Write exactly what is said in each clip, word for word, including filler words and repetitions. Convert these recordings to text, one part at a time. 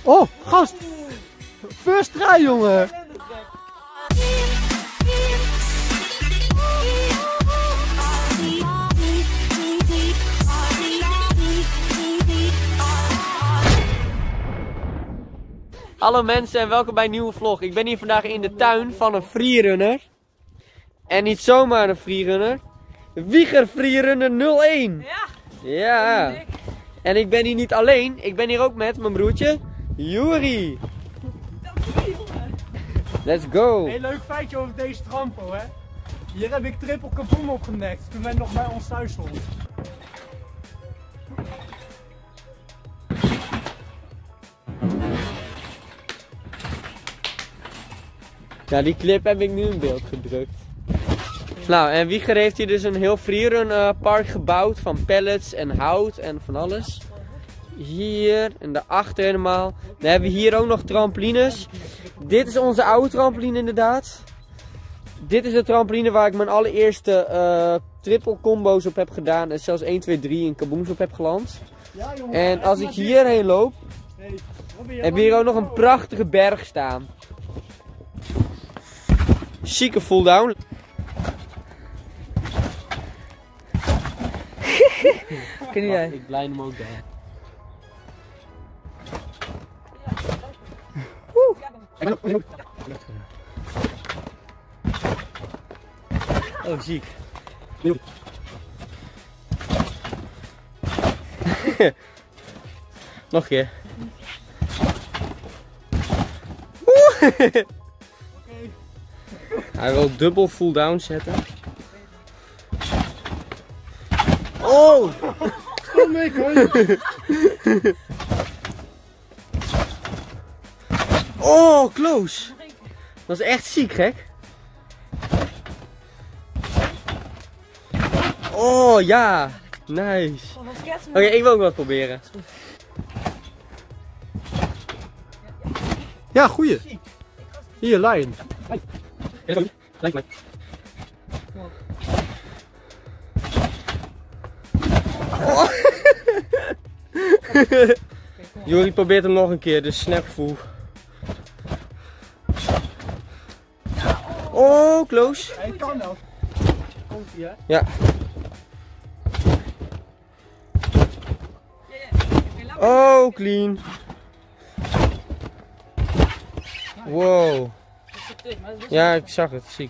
Oh, gast! First try, jongen! Hallo mensen en welkom bij een nieuwe vlog. Ik ben hier vandaag in de tuin van een freerunner. En niet zomaar een freerunner. Wieger Freerunner nul één. Ja. Ja. En ik ben hier niet alleen. Ik ben hier ook met mijn broertje, Juri. Let's go. Heel leuk feitje over deze trampo, hè. Hier heb ik triple kaboom opgenekt toen wij nog bij ons thuis stonden. Ja, die clip heb ik nu in beeld gedrukt. Nou, en Wieger heeft hier dus een heel freerun uh, park gebouwd van pallets en hout en van alles. Hier en daarachter helemaal. Dan hebben we hier ook nog trampolines. Dit is onze oude trampoline inderdaad. Dit is de trampoline waar ik mijn allereerste uh, triple combo's op heb gedaan. En zelfs één, twee, drie in kabooms op heb geland. En als ik hierheen loop, heb we hier ook nog een prachtige berg staan. Chique full down. Ken jij? Ik blij hem ook daar. Oh, ziek. Nog een keer. Hij wil dubbel full down zetten. Oh! Kom ik hoor! Oh, close! Dat is echt ziek, gek. Oh, ja! Nice! Oké, okay, ik wil ook wat proberen. Ja, goeie. Hier, Lion. Oh. Juri probeert hem nog een keer, de snapvoer. Oh, close. Hij kan ook. Komt hij, hè? Ja. Oh, clean. Wow. Ja, ik zag het, ziek.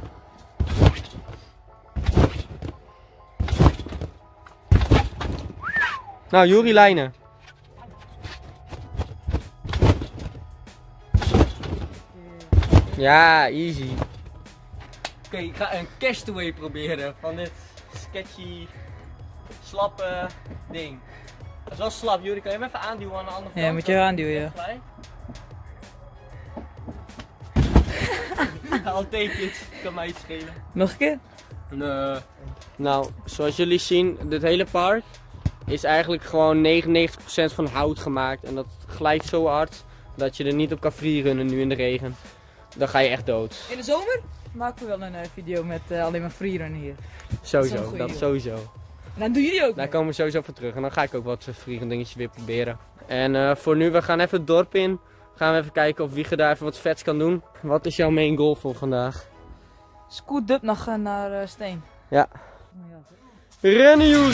Nou, Juri lijnen. Ja, easy. Oké, okay, ik ga een castaway proberen van dit sketchy, slappe ding. Dat is wel slap, Juri. Kan je hem even aanduwen aan de andere kant? Ja, moet je aanduwen, ja. Al take it, kan mij iets schelen. Nog een keer? Nee. Nou, zoals jullie zien, dit hele park is eigenlijk gewoon negenennegentig procent van hout gemaakt. En dat glijdt zo hard dat je er niet op kan freerunnen nu in de regen. Dan ga je echt dood. In de zomer maken we wel een uh, video met uh, alleen maar freerunnen hier. Sowieso, dat, dat sowieso. En dan doen jullie ook. Daar komen we sowieso voor terug. En dan ga ik ook wat freerun dingetjes weer proberen. En uh, voor nu, we gaan even het dorp in. Gaan we even kijken of Wieger daar even wat vets kan doen. Wat is jouw main goal voor vandaag? Scoot up nog uh, naar uh, Steen. Ja. Rennen jullie!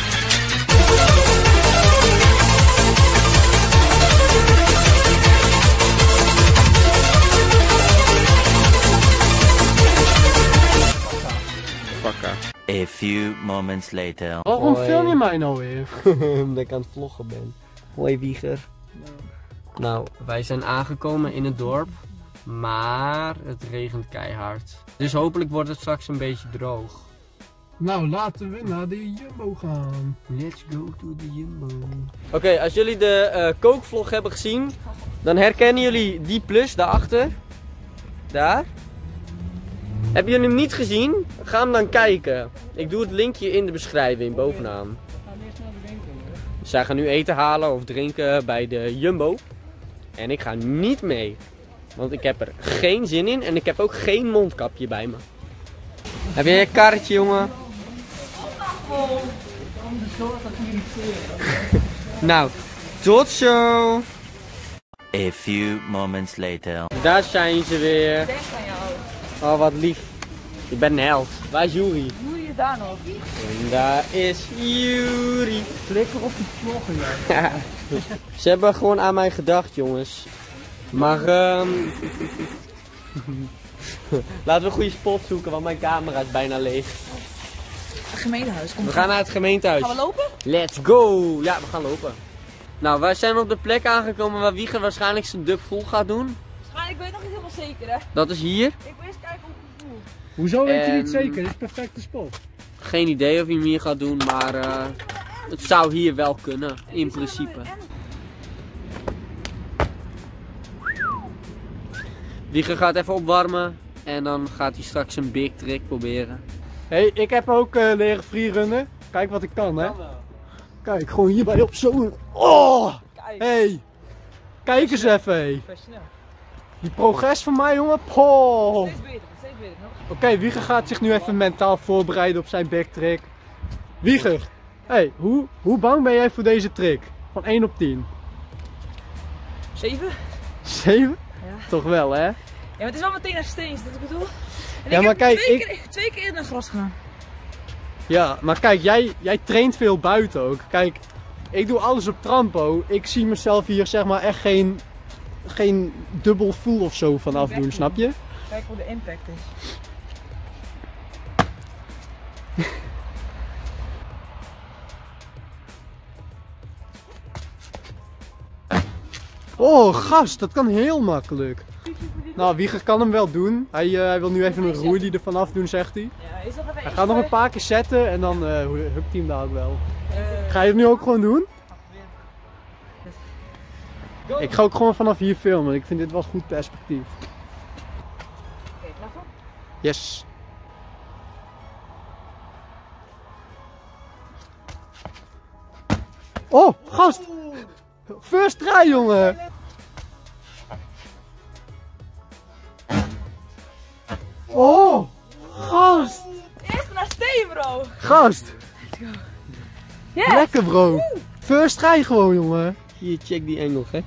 A few moments later. Waarom film je mij nou weer? Omdat ik aan het vloggen ben. Hoi Wieger. Nou, wij zijn aangekomen in het dorp. Maar het regent keihard. Dus hopelijk wordt het straks een beetje droog. Nou, laten we naar de Jumbo gaan. Let's go to the Jumbo. Oké, okay, als jullie de uh, kookvlog hebben gezien, dan herkennen jullie die plus daarachter. Daar. Hebben jullie hem niet gezien? Ga hem dan kijken. Ik doe het linkje in de beschrijving bovenaan. We gaan eerst naar de winkel, hè? Dus zij gaan nu eten halen of drinken bij de Jumbo. En ik ga niet mee. Want ik heb er geen zin in en ik heb ook geen mondkapje bij me. Heb jij een karretje, jongen? Nou, tot zo! A few moments later. Daar zijn ze weer. Denk aan jou. Oh, wat lief. Je bent een held. Waar is Juri? Juri is daar nog. En daar is Juri. Flikker op die vloggen, ja. Ze hebben gewoon aan mij gedacht, jongens. Maar ehm laten we een goede spot zoeken, want mijn camera is bijna leeg. Het gemeentehuis. Komt We gaan naar het gemeentehuis. Gaan we lopen? Let's go! Ja, we gaan lopen. Nou, wij zijn op de plek aangekomen waar Wieger waarschijnlijk zijn dub vol gaat doen. Maar ik weet nog niet helemaal zeker, hè. Dat is hier. Ik wil eens kijken hoe ik het voel. Hoezo weet je En- niet zeker? Dit is een perfecte spot. Geen idee of hij hem hier gaat doen, maar eh, het zou hier wel kunnen, in principe. Wieger gaat even opwarmen en dan gaat hij straks een big trick proberen. Hé, hey, ik heb ook uh, leren freerunnen. Kijk wat ik kan, hè. Kijk, gewoon hierbij op zo'n... Oh! Kijk. Hé! Hey. Kijk eens even, hé. Professioneel. Die progress van mij, jongen. Oh. Steeds beter, steeds beter. nog. Oké, okay, Wieger gaat zich nu even mentaal voorbereiden op zijn backtrick. Wieger, hey, hoe, hoe bang ben jij voor deze trick? Van één op tien. Zeven? zeven? Ja. Toch wel, hè? Ja, maar het is wel meteen naar steen, is dat wat ik bedoel? En Ja, ik maar heb kijk, twee, ik- keer, twee keer in het gras gedaan. Ja, maar kijk, jij, jij traint veel buiten ook. Kijk, ik doe alles op trampo. Ik zie mezelf hier zeg maar echt geen, geen dubbel full of zo vanaf doen, snap je? Kijk hoe de impact is. Oh, gast, dat kan heel makkelijk. Nou, Wieger kan hem wel doen. Hij, uh, hij wil nu even een roer die er vanaf doen, zegt hij. Ja, is dat even Hij gaat nog een paar keer zetten en dan uh, hupt hij hem daar ook wel. Ga je het nu ook gewoon doen? Ik ga ook gewoon vanaf hier filmen. Ik vind dit wel goed perspectief. Oké, klaar voor? Yes. Oh, gast! First try, jongen! Oh, gast! Eerst naar steen, bro! Gast! Yes! Lekker, bro! First try gewoon, jongen! Hier, check die engel, hè.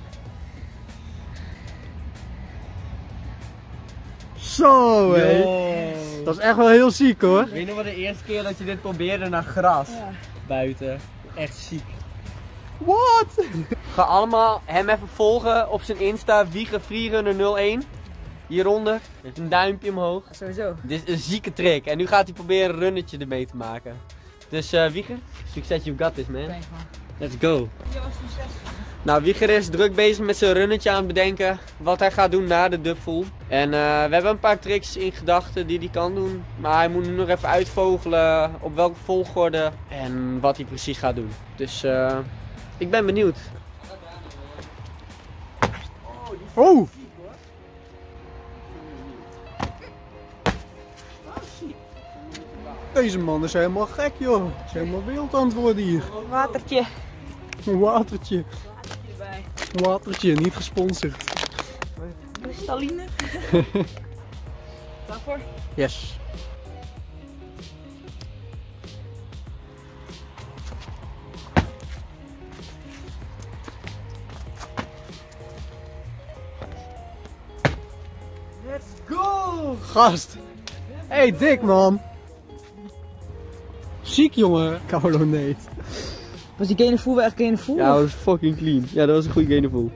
Zo, hé! Dat is echt wel heel ziek, hoor! Weet je nog wat de eerste keer dat je dit probeerde naar gras Ja. buiten? Echt ziek. What? Ga allemaal hem even volgen op zijn Insta, Wieger Freerunner nul één. Hieronder, met een duimpje omhoog. Sowieso. Dit is een zieke trick en nu gaat hij proberen een runnetje ermee te maken. Dus uh, Wieger, succes, you got this, man. Thanks, man. Let's go. Je was succes. Nou, Wieger is druk bezig met zijn runnetje aan het bedenken wat hij gaat doen na de dubfull. En uh, we hebben een paar tricks in gedachten die hij kan doen. Maar hij moet nu nog even uitvogelen op welke volgorde en wat hij precies gaat doen. Dus uh, ik ben benieuwd. Oh! Deze man is helemaal gek, joh. Is helemaal wild aan het worden hier. Watertje. Een watertje. Hierbij. Een watertje, niet gesponsord. Kristalline. Daarvoor. Yes. Let's go! Gast. Hey, dik man. Ziek, jongen. Coloneet. Was die gainer voel wel echt gainer voel? Ja, dat was fucking clean. Ja, dat was een goede gainful.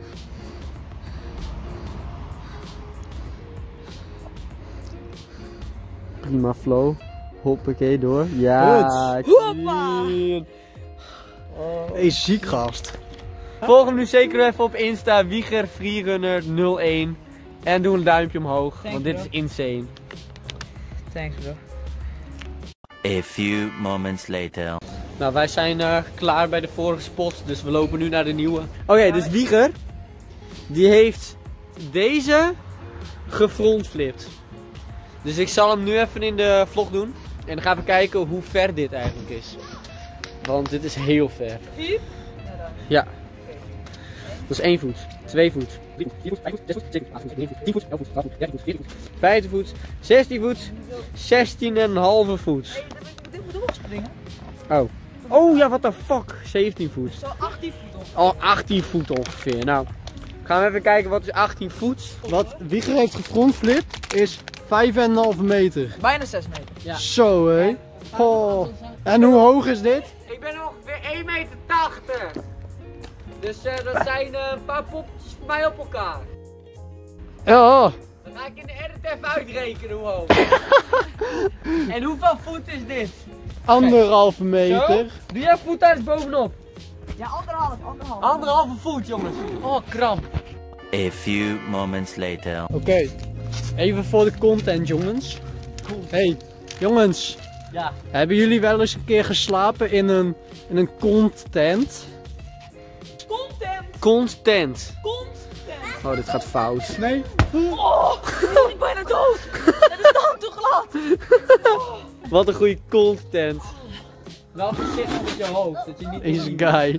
Prima flow. Hoppakee door. Ja, Hoppa! clean. Hey, ziek gast. Volg hem nu zeker even op Insta, Wieger Freerunner nul één. En doe een duimpje omhoog, Thank want dit you. is insane. Thanks, bro. A few moments later. Nou, wij zijn uh, klaar bij de vorige spot, dus we lopen nu naar de nieuwe. Oké, dus Wieger, die heeft deze gefrontflipt. Dus ik zal hem nu even in de vlog doen. En dan gaan we kijken hoe ver dit eigenlijk is. Want dit is heel ver. Vier? Ja. Dat is één voet, twee voet, drie voet, vier voet, vijf voet, zes voet, zeven voet, acht voet, negen voet, tien voet, elf voet, twaalf voet, dertien voet, veertien voet, vijftien voet, zestien voet, zestien en een halve voet. Dit moet ook springen. Oh. Oh ja, what the fuck. zeventien voet. Zo achttien voet op. Al achttien voet ongeveer. Nou, ik Gaan we even kijken wat is achttien voet. Wat Wieger heeft gefrontflipt is vijf komma vijf meter. Bijna zes meter. Ja. Zo hé. Oh. En hoe hoog is dit? Ik ben ongeveer één meter tachtig. Dus uh, dat zijn uh, een paar poppetjes voor mij op elkaar. Ja. Dan ga ik in de edit even uitrekenen hoe hoog. En hoeveel voet is dit? Anderhalve meter. Zo? Doe jij voet daar eens bovenop? Ja, anderhalf, anderhalf. Anderhalve voet jongens. Oh kramp. A few moments later. Oké. Okay. Even voor de content jongens. Hey jongens. Ja. Hebben jullie wel eens een keer geslapen in een, in een content? Content. Content. Content. Oh, dit gaat fout. Nee. Oh, ik ben bijna dood. Het is dan te glad. Oh. Wat een goede content. Wel voorzichtig met je hoofd, dat je niet... Deze guy.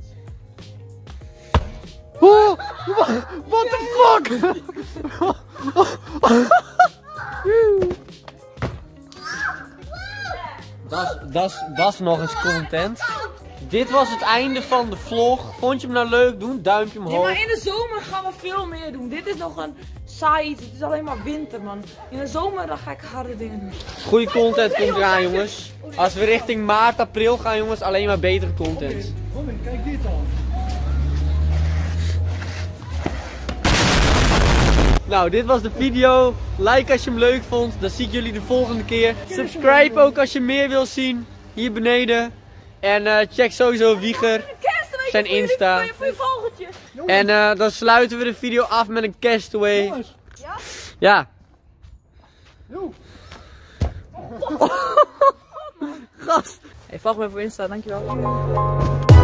Oh, what the fuck? Dat is nog eens content. Dit was het einde van de vlog. Vond je hem nou leuk? Doe een duimpje omhoog. Nee, maar in de zomer gaan we veel meer doen. Dit is nog een saai iets. Het is alleen maar winter, man. In de zomer dan ga ik harde dingen doen. Goede content komt eraan, jongens. Als we richting maart, april gaan, jongens, alleen maar betere content. Robin, kijk dit dan. Nou, dit was de video. Like als je hem leuk vond. Dan zie ik jullie de volgende keer. Subscribe ook als je meer wil zien. Hier beneden. En uh, check sowieso Wieger. Zijn Insta. En uh, dan sluiten we de video af met een castaway. Jongens. Ja. Yo. Gast. Hey, volg me op Insta, dankjewel.